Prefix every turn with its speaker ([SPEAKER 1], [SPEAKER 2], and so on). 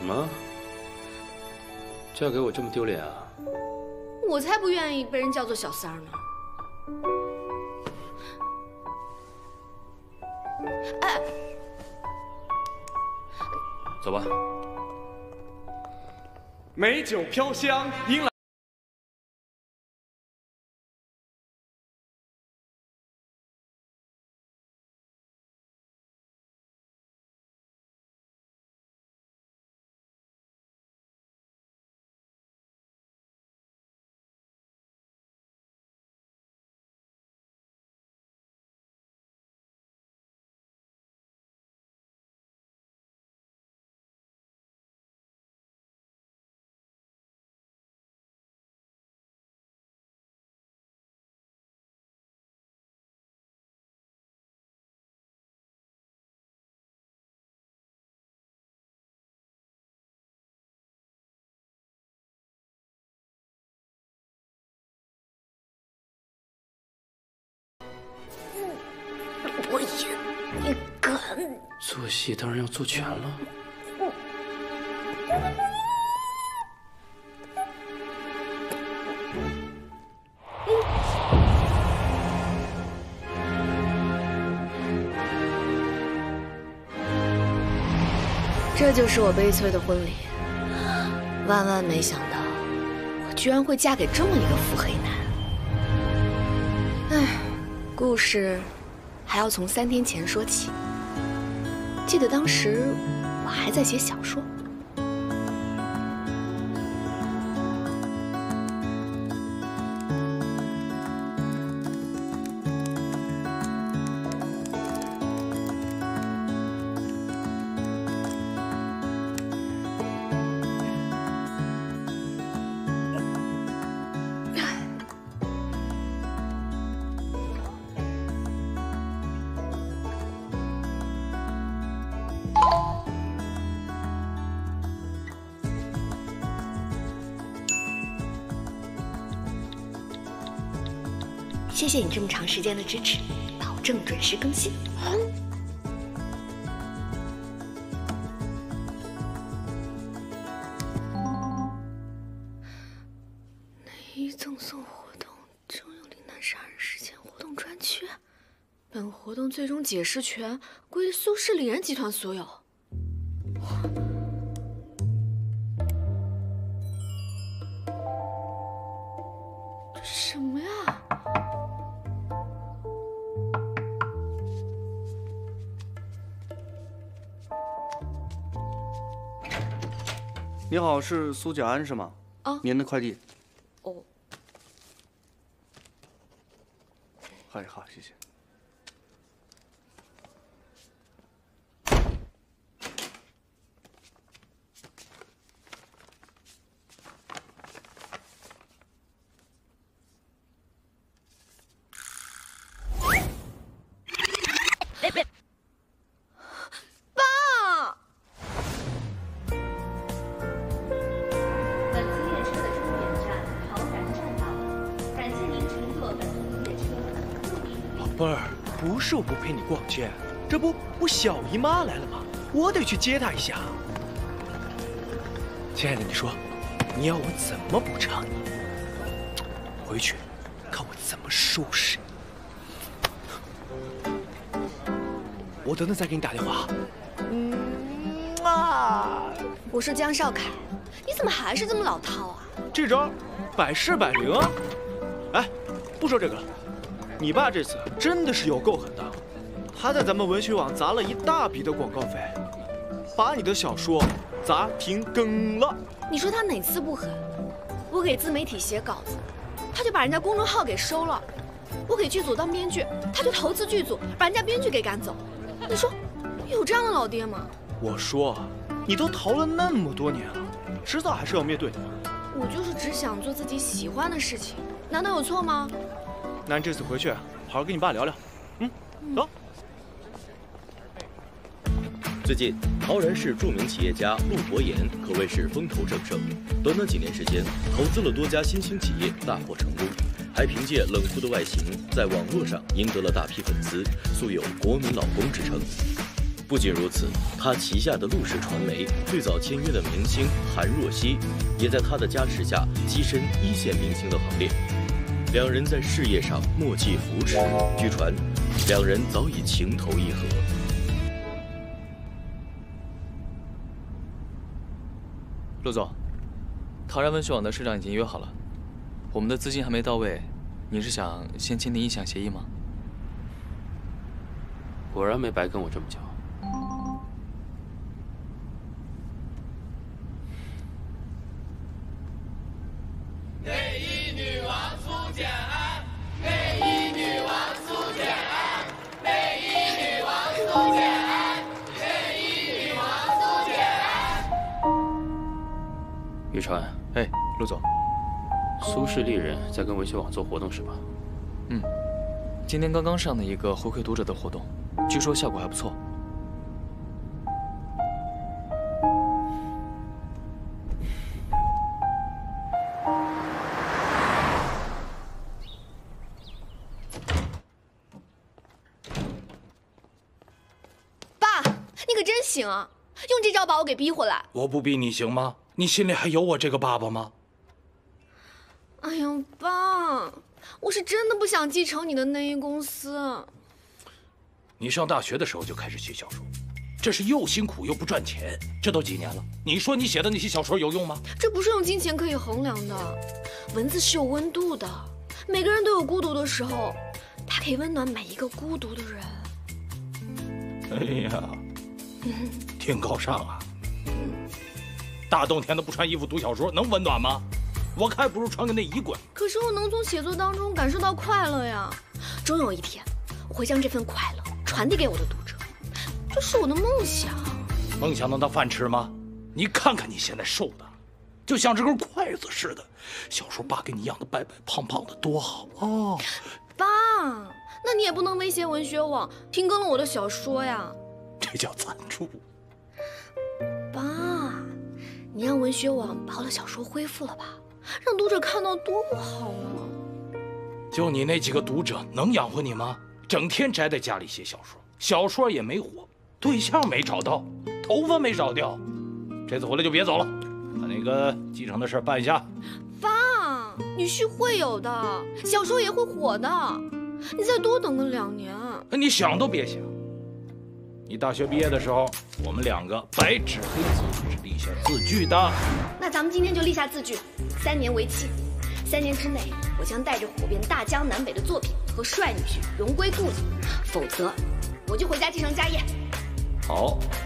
[SPEAKER 1] 什么？嫁给我这么丢脸啊？
[SPEAKER 2] 我才不愿意被人叫做小三儿呢。哎，
[SPEAKER 1] 走吧。
[SPEAKER 3] 美酒飘香，迎来。
[SPEAKER 2] 我演，你敢？
[SPEAKER 1] 做戏当然要做全了。
[SPEAKER 2] 这就是我悲催的婚礼。万万没想到，我居然会嫁给这么一个腹黑男。唉，故事。 还要从3天前说起。记得当时我还在写小说。谢谢你这么长时间的支持，保证准时更新。内衣赠送活动征用岭南杀人事件活动专区，本活动最终解释权归苏氏李然集团所有。这是什么呀？
[SPEAKER 3] 你好，是苏甲安是吗？
[SPEAKER 2] 啊，
[SPEAKER 3] 您的快递。
[SPEAKER 2] 哦。
[SPEAKER 3] 嗨，好，谢谢。
[SPEAKER 4] 贝儿，不是我不陪你逛街，这不我小姨妈来了吗？我得去接她一下。亲爱的，你说，你要我怎么补偿你？回去看我怎么收拾你。我等等再给你打电话。
[SPEAKER 2] 我是江少凯，你怎么还是这么老套啊？
[SPEAKER 4] 这招百试百灵啊！哎，不说这个了。 你爸这次真的是有够狠的，他在咱们文学网砸了一大笔的广告费，把你的小说砸停更了。
[SPEAKER 2] 你说他哪次不狠？我给自媒体写稿子，他就把人家公众号给收了；我给剧组当编剧，他就投资剧组，把人家编剧给赶走。你说有这样的老爹吗？
[SPEAKER 4] 我说，你都逃了那么多年了，迟早还是要面对的。
[SPEAKER 2] 我就是只想做自己喜欢的事情，难道有错吗？
[SPEAKER 4] 那你这次回去好好跟你爸聊聊。走。
[SPEAKER 5] 最近，陶然市著名企业家陆博言可谓是风头正盛，短短几年时间，投资了多家新兴企业，大获成功，还凭借冷酷的外形，在网络上赢得了大批粉丝，素有“国民老公”之称。 不仅如此，他旗下的陆氏传媒最早签约的明星韩若曦，也在他的加持下跻身一线明星的行列。两人在事业上默契扶持，据传，两人早已情投意合。
[SPEAKER 6] 陆总，陶然文学网的社长已经约好了，我们的资金还没到位，你是想先签订意向协议吗？
[SPEAKER 1] 果然没白跟我这么久。
[SPEAKER 7] 内衣女王苏简安，内衣女王苏简安，内衣女王苏简安，内衣女王苏简安。
[SPEAKER 1] 宇川，
[SPEAKER 6] 哎，陆总，
[SPEAKER 1] 苏氏丽人在跟文学网做活动是吧？
[SPEAKER 6] 嗯，今天刚刚上的一个回馈读者的活动，据说效果还不错。
[SPEAKER 2] 爸，你可真行啊，用这招把我给逼回来。
[SPEAKER 8] 我不逼你行吗？你心里还有我这个爸爸吗？
[SPEAKER 2] 哎呀，爸，我是真的不想继承你的内衣公司。
[SPEAKER 8] 你上大学的时候就开始写小说，这是又辛苦又不赚钱，这都几年了。你说你写的那些小说有用吗？
[SPEAKER 2] 这不是用金钱可以衡量的，文字是有温度的，每个人都有孤独的时候，它可以温暖每一个孤独的人。
[SPEAKER 8] 哎呀，挺高尚啊！大冬天的不穿衣服读小说，能温暖吗？我看还不如穿个内衣滚。
[SPEAKER 2] 可是我能从写作当中感受到快乐呀，终有一天，我会将这份快乐传递给我的读者，这是我的梦想。
[SPEAKER 8] 梦想能当饭吃吗？你看看你现在瘦的，就像这根筷子似的。小时候爸给你养的白白胖胖的，多好啊！
[SPEAKER 2] 爸，那你也不能威胁文学网停更了我的小说呀。
[SPEAKER 8] 这叫赞助。
[SPEAKER 2] 爸，你让文学网把我的小说恢复了吧，让读者看到多好啊！
[SPEAKER 8] 就你那几个读者能养活你吗？整天宅在家里写小说，小说也没火，对象没找到，头发没少掉。这次回来就别走了，把那个继承的事办一下。
[SPEAKER 2] 爸，女婿会有的，小说也会火的，你再多等个2年。
[SPEAKER 8] 你想都别想。你大学毕业的时候，我们两个白纸黑字是立下字据的。
[SPEAKER 2] 那咱们今天就立下字据，3年为期。3年之内，我将带着火遍大江南北的作品和帅女婿荣归故里，否则我就回家继承家业。
[SPEAKER 8] 好，